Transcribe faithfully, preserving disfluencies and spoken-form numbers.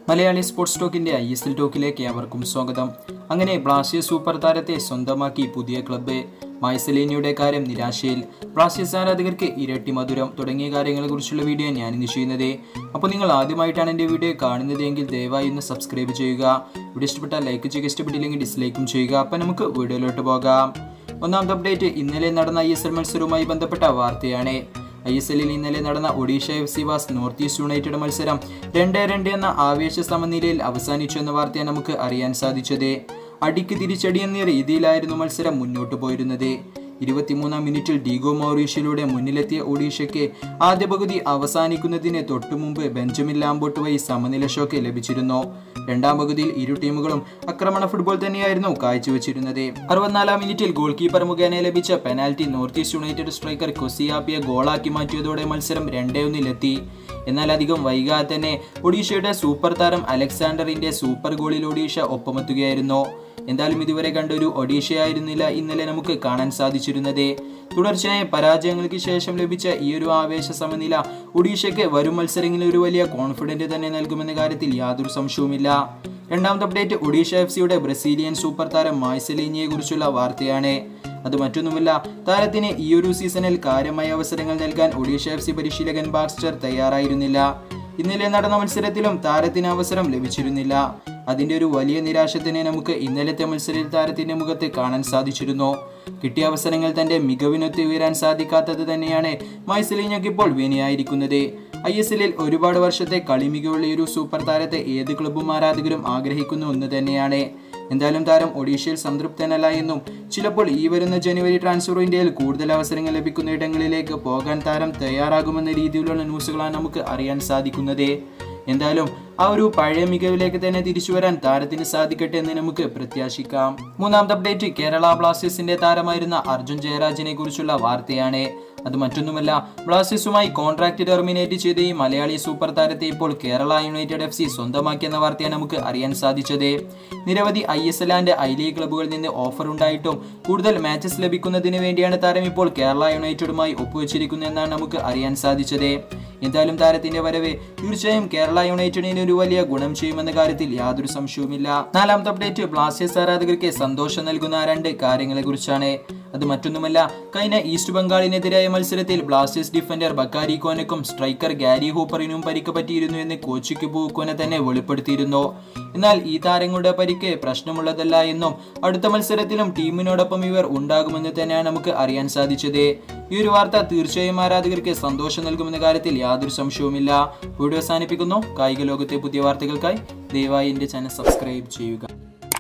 Malayali sports ടോക്കിന്റെ I S L ടോക്കിലേക്ക് ഏവർക്കും സ്വാഗതം. അങ്ങനെ ബ്ലാസ്റ്റേഴ്സ് സൂപ്പർ താരത്തെ സ്വന്തമാക്കി പുതിയ ക്ലബ്ബ്. മൈസലീനിയുടെ കാര്യം നിരാശയിൽ, ബ്ലാസ്റ്റേഴ്സ് ആരാധകർക്ക് ഇരട്ടി മധുരം തുടങ്ങിയ കാര്യങ്ങളെക്കുറിച്ചുള്ള വീഡിയോ ഞാൻ ഇന്ന് ചെയ്യുന്നത്. അപ്പോൾ നിങ്ങൾ ആദ്യമായിട്ടാണ് എൻ്റെ വീഡിയോ കാണുന്നത് എങ്കിൽ ദയവായി ഒന്ന് സബ്സ്ക്രൈബ് ചെയ്യുക. വീഡിയോ ഇഷ്ടപ്പെട്ടാൽ ലൈക്ക് ചെയ്യുക, ഇഷ്ടപ്പെട്ടില്ലെങ്കിൽ ഡിസ്ലൈക്കും ചെയ്യുക. അപ്പം നമുക്ക് വീഡിയോയിലോട്ട് പോകാം. ഒന്നാമത്തെ അപ്ഡേറ്റ് ഇന്നലെ നടന്ന ഐ എസ് എൽ മത്സരവുമായി ബന്ധപ്പെട്ട വാർത്തയാണ്. ഐ എസ് എല്ലിൽ ഇന്നലെ നടന്ന Odisha F C vs North East United മത്സരം രണ്ട് രണ്ട് എന്ന ആവേശ സമനിലയിൽ അവസാനിച്ചു എന്ന വാർത്തയാണ് നമുക്ക് അറിയാൻ സാധിച്ചത്. അടിക്ക് തിരിച്ചടി എന്ന രീതിയിലായിരുന്നു മത്സരം മുന്നോട്ട് പോയിരുന്നത്. ഇരുപത്തിമൂന്നാം മിനിറ്റിൽ ഡീഗോ മൗറീഷ്യയിലൂടെ മുന്നിലെത്തിയ ഒഡീഷയ്ക്ക് ആദ്യ പകുതി അവസാനിക്കുന്നതിന് തൊട്ടുമുമ്പ് ബെഞ്ചമിൻ ലാംബോട്ട് വഴി സമനില ഷോക്ക് ലഭിച്ചിരുന്നു. രണ്ടാം പകുതിയിൽ ഇരു ടീമുകളും ആക്രമണ ഫുട്ബോൾ തന്നെയായിരുന്നു കാഴ്ചവെച്ചിരുന്നത്. അറുപത്തിനാലാം മിനിറ്റിൽ ഗോൾ കീപ്പർ മുഖേന ലഭിച്ച penalty North East United striker കൊസിയാപ്പിയെ ഗോളാക്കി മാറ്റിയതോടെ മത്സരം രണ്ടേ ഒന്നിലെത്തി. എന്നാൽ അധികം വൈകാതെ തന്നെ ഒഡീഷയുടെ സൂപ്പർ താരം അലക്സാണ്ടറിന്റെ സൂപ്പർ ഗോളിൽ ഒഡീഷ ഒപ്പമെത്തുകയായിരുന്നു. എന്തായാലും ഇതുവരെ കണ്ട ഒരു ഒഡീഷയായിരുന്നില്ല ഇന്നലെ നമുക്ക് കാണാൻ സാധിച്ചിരുന്നത്. തുടർച്ചയായ പരാജയങ്ങൾക്ക് ശേഷം ലഭിച്ച ഈ ഒരു ആവേശ സമനില ഒഡീഷയ്ക്ക് വരും മത്സരങ്ങളിൽ ഒരു വലിയ കോൺഫിഡന്റ് തന്നെ നൽകുമെന്ന കാര്യത്തിൽ യാതൊരു സംശയവുമില്ല. രണ്ടാമത്തെ അപ്ഡേറ്റ് ഒഡീഷ എഫ് സിയുടെ ബ്രസീലിയൻ സൂപ്പർ താരം മൈസലീനിയെ കുറിച്ചുള്ള വാർത്തയാണ്. അത് മറ്റൊന്നുമല്ല, താരത്തിന് ഈ ഒരു സീസണിൽ കാര്യമായ അവസരങ്ങൾ നൽകാൻ ഒഡീഷ എഫ് സി പരിശീലകൻ ബാക്സ്റ്റർ തയ്യാറായിരുന്നില്ല. ഇന്നലെ നടന്ന മത്സരത്തിലും താരത്തിന് അവസരം ലഭിച്ചിരുന്നില്ല. അതിന്റെ ഒരു വലിയ നിരാശ തന്നെ നമുക്ക് ഇന്നലത്തെ മത്സരത്തിൽ താരത്തിന്റെ മുഖത്ത് കാണാൻ സാധിച്ചിരുന്നു. കിട്ടിയ അവസരങ്ങൾ തന്റെ മികവിനൊത്ത് ഉയരാൻ സാധിക്കാത്തത് തന്നെയാണ് മൈസലീനിയോക്ക് ഇപ്പോൾ വിനയായിരിക്കുന്നത്. ഐ എസ് എല്ലിൽ ഒരുപാട് വർഷത്തെ കളി മികവുള്ള ഒരു സൂപ്പർ താരത്തെ ഏത് ക്ലബ്ബും ആരാധകരും ആഗ്രഹിക്കുന്ന ഒന്ന് തന്നെയാണ്. എന്തായാലും താരം ഒഡീഷയിൽ സംതൃപ്തനല്ല എന്നും ചിലപ്പോൾ ഈ വരുന്ന ജനുവരി ട്രാൻസ്ഫർ വിൻഡോയിൽ കൂടുതൽ അവസരങ്ങൾ ലഭിക്കുന്ന ഇടങ്ങളിലേക്ക് പോകാൻ താരം തയ്യാറാകുമെന്ന രീതിയിലുള്ള ന്യൂസുകളാണ് നമുക്ക് അറിയാൻ സാധിക്കുന്നത്. എന്തായാലും ആ ഒരു പഴയ മികവിലേക്ക് തന്നെ തിരിച്ചു വരാൻ താരത്തിന് സാധിക്കട്ടെ എന്ന് നമുക്ക് പ്രത്യാശിക്കാം. മൂന്നാമത്തെ അപ്ഡേറ്റ് കേരള ബ്ലാസ്റ്റേഴ്സിന്റെ താരമായിരുന്ന അർജുൻ ജയരാജിനെ കുറിച്ചുള്ള വാർത്തയാണ്. അത് മറ്റൊന്നുമല്ല, ബ്ലാസ്റ്റേഴ്സുമായി കോൺട്രാക്ട് ടെർമിനേറ്റ് ചെയ്ത ഈ മലയാളി സൂപ്പർ താരത്തെ ഇപ്പോൾ കേരള യുണൈറ്റഡ് എഫ് സി സ്വന്തമാക്കിയെന്ന വാർത്തയാണ് നമുക്ക് അറിയാൻ സാധിച്ചത്. നിരവധി I S L and I league ക്ലബ്ബുകളിൽ നിന്ന് ഓഫർ ഉണ്ടായിട്ടും കൂടുതൽ മാച്ചസ് ലഭിക്കുന്നതിന് വേണ്ടിയാണ് താരം ഇപ്പോൾ കേരള യുണൈറ്റഡുമായി ഒപ്പുവെച്ചിരിക്കുന്നതെന്നാണ് നമുക്ക് അറിയാൻ സാധിച്ചത്. എന്തായാലും താരത്തിന്റെ വരവ് തീർച്ചയായും കേരള യുണൈറ്റഡിന് ഒരു വലിയ ഗുണം ചെയ്യുമെന്ന കാര്യത്തിൽ യാതൊരു സംശയവുമില്ല. നാലാമത്തെ അപ്ഡേറ്റ് ബ്ലാസ്റ്റേഴ്സ് ആരാധകർക്ക് സന്തോഷം നൽകുന്ന രണ്ട് കാര്യങ്ങളെ കുറിച്ചാണ്. അത് മറ്റൊന്നുമല്ല, കഴിഞ്ഞ ഈസ്റ്റ് ബംഗാളിനെതിരായ മത്സരത്തിൽ ബ്ലാസ്റ്റേഴ്സ് ഡിഫൻഡർ ബക്കാരി കോനക്കും സ്ട്രൈക്കർ ഗാരി ഹൂപ്പറിനും പരിക്ക് പറ്റിയിരുന്നു എന്ന് കോച്ച് കിബു കോന തന്നെ വെളിപ്പെടുത്തിയിരുന്നു. എന്നാൽ ഈ താരങ്ങളുടെ പരിക്ക് പ്രശ്നമുള്ളതല്ല എന്നും അടുത്ത മത്സരത്തിലും ടീമിനോടൊപ്പം ഇവർ ഉണ്ടാകുമെന്ന് തന്നെയാണ് നമുക്ക് അറിയാൻ സാധിച്ചത്. ഈ ഒരു വാർത്ത തീർച്ചയായും ആരാധകർക്ക് സന്തോഷം നൽകുമെന്ന കാര്യത്തിൽ യാതൊരു സംശയവുമില്ല. വീഡിയോ അവസാനിപ്പിക്കുന്നു. കായിക ലോകത്തെ പുതിയ വാർത്തകൾക്കായി ദയവായി എൻ്റെ ചാനൽ സബ്സ്ക്രൈബ് ചെയ്യുക.